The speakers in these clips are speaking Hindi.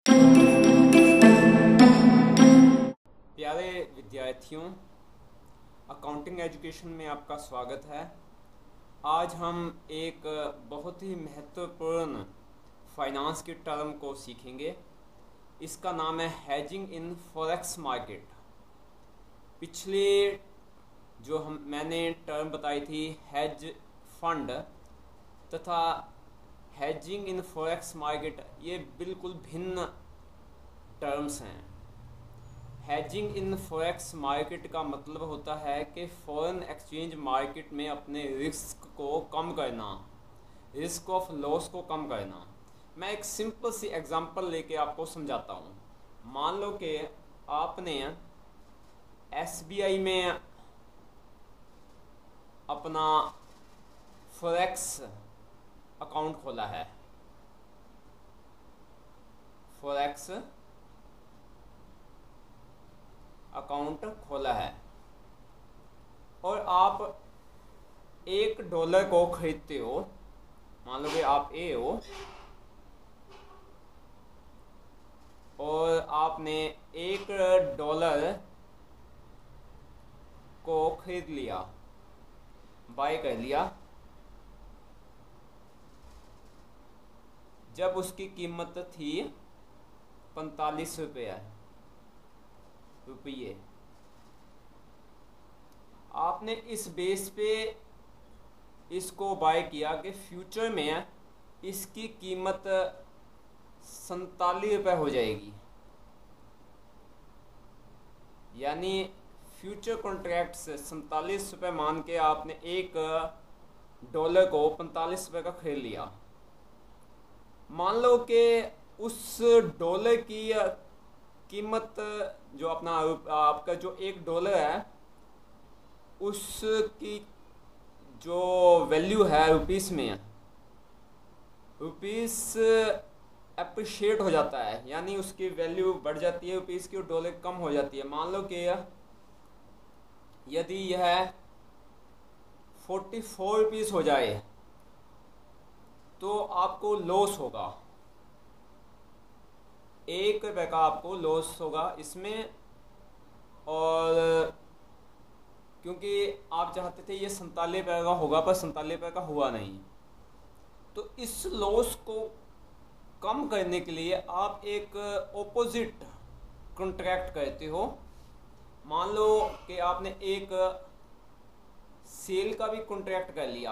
प्यारे विद्यार्थियों, अकाउंटिंग एजुकेशन में आपका स्वागत है। आज हम एक बहुत ही महत्वपूर्ण फाइनेंस की टर्म को सीखेंगे। इसका नाम है हेजिंग इन फॉरेक्स मार्केट। पिछले जो मैंने टर्म बताई थी हेज फंड तथा हेजिंग इन फॉरेक्स मार्केट, ये बिल्कुल भिन्न टर्म्स हैं। हेजिंग इन फॉरेक्स मार्केट का मतलब होता है कि फॉरेन एक्सचेंज मार्केट में अपने रिस्क को कम करना, रिस्क ऑफ लॉस को कम करना। मैं एक सिंपल सी एग्जांपल लेके आपको समझाता हूँ। मान लो कि आपने एसबीआई में अपना फॉरेक्स अकाउंट खोला है, फॉरेक्स अकाउंट खोला है और आप $1 को खरीदते हो। मान लो कि आप ए हो और आपने $1 को खरीद लिया, बाय कर लिया। जब उसकी कीमत थी 45 रुपये, आपने इस बेस पे इसको बाय किया कि फ्यूचर में इसकी कीमत 47 रुपये हो जाएगी। यानी फ्यूचर कॉन्ट्रैक्ट से 47 रुपये मान के आपने $1 को 45 रुपये का खरीद लिया। मान लो कि उस डॉलर की कीमत जो अपना आपका जो $1 है, उसकी जो वैल्यू है रुपीस में, रुपीस अप्रिशिएट हो जाता है, यानी उसकी वैल्यू बढ़ जाती है रुपीस की और डॉलर कम हो जाती है। मान लो कि यदि यह 44 रुपीस हो जाए तो आपको लॉस होगा, $1 का आपको लॉस होगा इसमें। और क्योंकि आप चाहते थे ये 47 रुपये का होगा, पर 47 रुपये का हुआ नहीं, तो इस लॉस को कम करने के लिए आप एक ऑपोजिट कॉन्ट्रैक्ट करते हो। मान लो कि आपने एक सेल का भी कॉन्ट्रैक्ट कर लिया।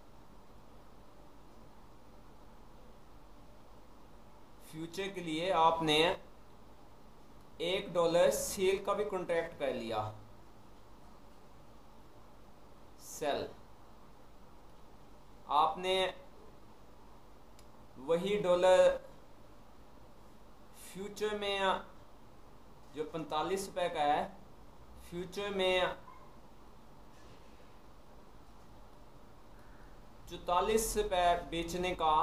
फ्यूचर के लिए आपने $1 सेल का भी कॉन्ट्रैक्ट कर लिया, सेल। आपने वही डॉलर फ्यूचर में जो 45 रुपये का है, फ्यूचर में 44 रुपये बेचने का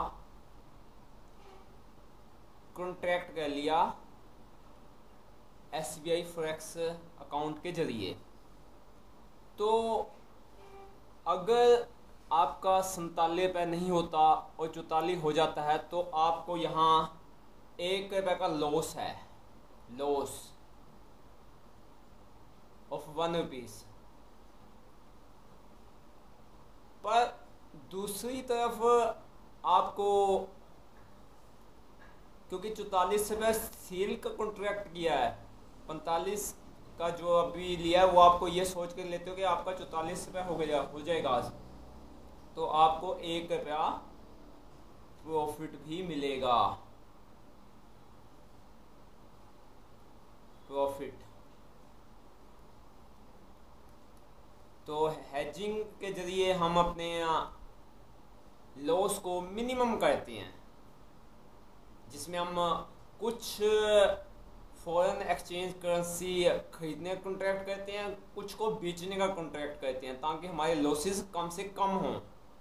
कॉन्ट्रैक्ट कर लिया एसबीआई फॉरेक्स अकाउंट के जरिए। तो अगर आपका 47 रुपये नहीं होता और 44 हो जाता है तो आपको यहाँ $1 का लॉस है, लॉस ऑफ ₹1। पर दूसरी तरफ आपको, क्योंकि 44 रुपये सेल का कॉन्ट्रैक्ट किया है, 45 का जो अभी लिया है वो आपको ये सोच कर लेते हो कि आपका 44 रुपये हो जाएगा, तो आपको $1 प्रॉफिट भी मिलेगा, प्रॉफिट। तो हेजिंग के जरिए हम अपने लॉस को मिनिमम करते हैं, जिसमें हम कुछ फॉरेन एक्सचेंज करेंसी खरीदने का कॉन्ट्रैक्ट करते हैं, कुछ को बेचने का कॉन्ट्रैक्ट करते हैं, ताकि हमारे लॉसेस कम से कम हों।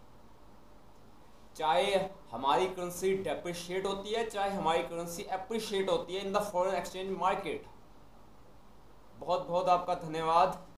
चाहे हमारी करेंसी डेप्रिशिएट होती है, चाहे हमारी करेंसी एप्रिशिएट होती है in the foreign exchange market. बहुत बहुत आपका धन्यवाद।